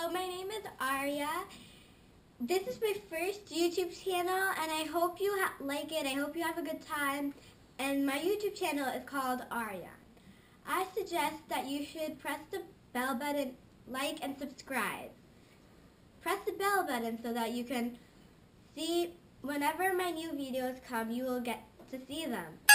Hello, my name is Arya. This is my first YouTube channel, and I hope you like it. I hope you have a good time. And my YouTube channel is called Arya. I suggest that you should press the bell button, like, and subscribe. Press the bell button so that you can see whenever my new videos come, you will get to see them.